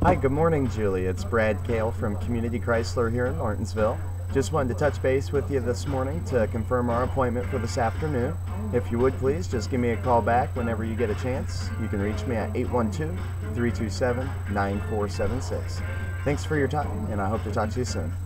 Hi, good morning, Julie. It's Brad Kale from Community Chrysler here in Martinsville. Just wanted to touch base with you this morning to confirm our appointment for this afternoon. If you would please, just give me a call back whenever you get a chance. You can reach me at 812-327-9476. Thanks for your time, and I hope to talk to you soon.